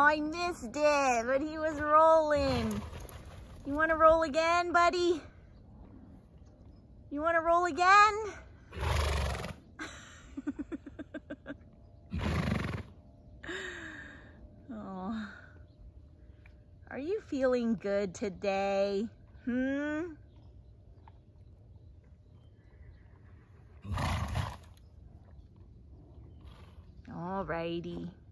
I missed it, but he was rolling. You want to roll again, buddy? You want to roll again? Oh. Are you feeling good today? All righty.